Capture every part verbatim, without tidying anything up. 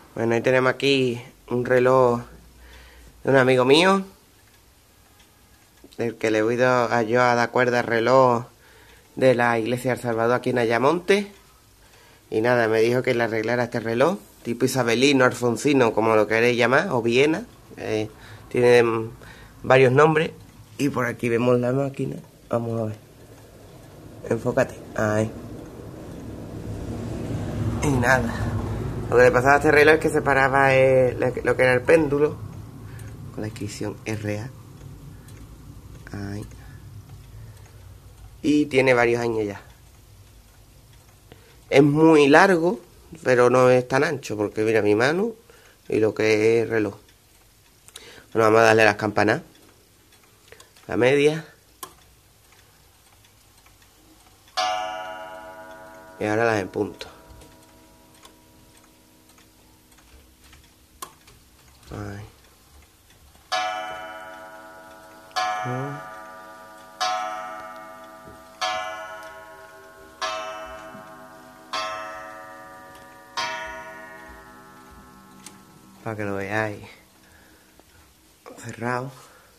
Bueno, ahí tenemos aquí un reloj de un amigo mío, del que le he ido a yo a dar cuerda al reloj de la iglesia del Salvador aquí en Ayamonte. Y nada, me dijo que le arreglara este reloj, tipo isabelino, alfonsino, como lo queréis llamar, o Viena. Eh, tiene mm, varios nombres. Y por aquí vemos la máquina. Vamos a ver. Enfócate. Ahí. Y nada. Lo que le pasaba a este reloj es que separaba eh, lo que era el péndulo con la inscripción R A. Ahí. Y tiene varios años ya. Es muy largo, pero no es tan ancho, porque mira mi mano y lo que es el reloj. Bueno, vamos a darle las campanas. La media. Y ahora las en punto. Ahí. Para que lo veáis. Cerrado.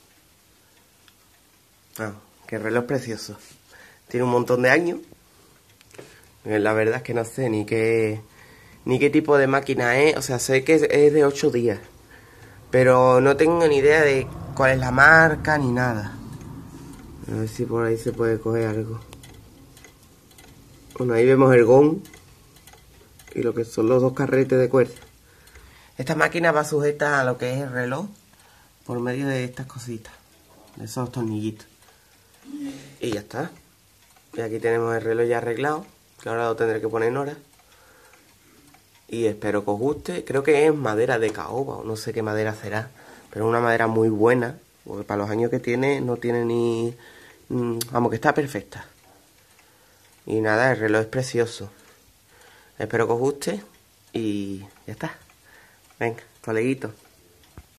Ah, qué reloj precioso. Tiene un montón de años. La verdad es que no sé ni qué ni qué tipo de máquina es. O sea, sé que es de ocho días. Pero no tengo ni idea de cuál es la marca ni nada. A ver si por ahí se puede coger algo. Bueno, ahí vemos el gong y lo que son los dos carretes de cuerda. Esta máquina va sujeta a lo que es el reloj por medio de estas cositas, de esos tornillitos. Y ya está. Y aquí tenemos el reloj ya arreglado, que ahora lo tendré que poner en hora. Y espero que os guste. Creo que es madera de caoba, o no sé qué madera será, pero es una madera muy buena, porque para los años que tiene no tiene ni... Vamos, que está perfecta. Y nada, el reloj es precioso. Espero que os guste y ya está. Venga, coleguitos.